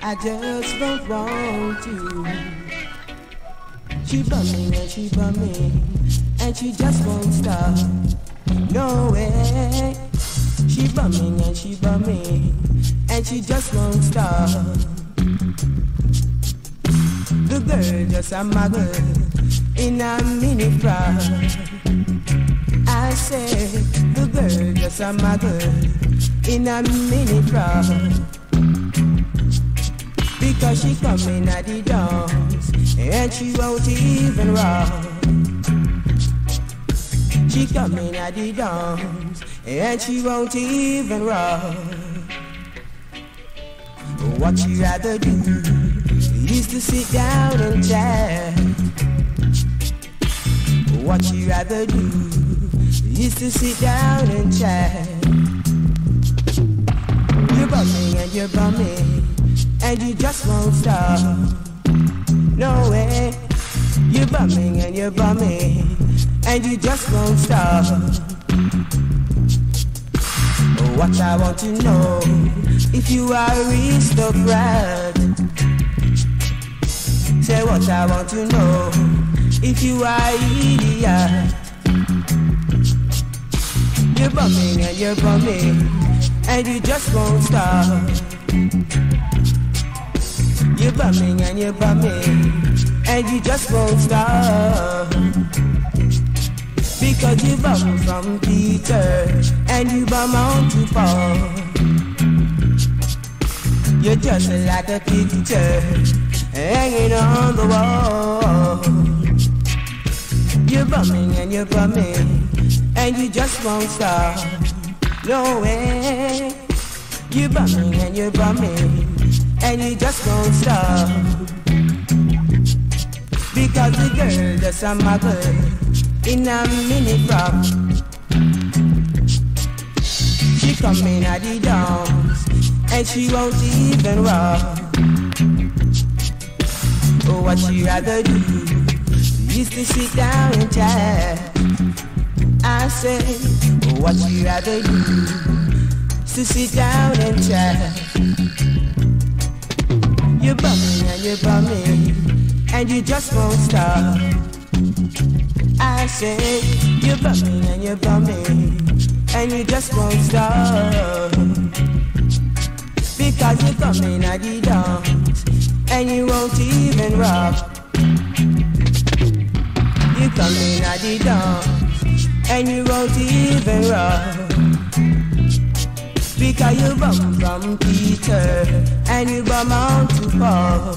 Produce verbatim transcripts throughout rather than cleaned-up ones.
I just don't want to. She bumming and she bumming, and she just won't stop. No way. She bumming and she bumming, and she just won't stop. The girl just a muggle in a mini frock. I say the girl just a muggle in a mini frock. Because she coming at the dance and she won't even rock. She coming at the dance and she won't even rock. What she rather do is to sit down and chat. What she rather do is to sit down and chat. You're bumming and you're bumming, and you just won't stop. No way. You're bumming and you're bumming, and you just won't stop. What I want to know, if you are aristocrat. Say what I want to know, if you are idiot. You're bumming and you're bumming, and you just won't stop. You're bumming and you're bumming, and you just won't stop. Because you bum from Peter, and you bum on to Paul. You're just like a picture hanging on the wall. You're bumming and you're bumming, and you just won't stop. No way. You're bumming and you're bumming, and you just won't stop. Because the girl just a muggle in a mini frock. She coming at the dance and she won't even rock. Oh, what she rather do is to sit down and chat. I say, oh, what she rather do is to sit down and chat. You're bumming and you're bumming, and you just won't stop. I say, you're bumming and you're bumming, and you just won't stop. Because you're coming at the dance, and you won't even rock. You're coming at the dance, and you won't even rock. Because you bum from Peter, and you bum on to Paul.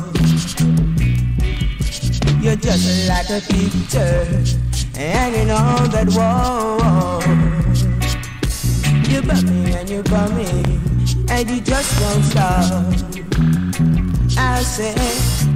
You're just like a picture hanging on that wall. You're bumming and you're bumming, and you just won't stop. I say,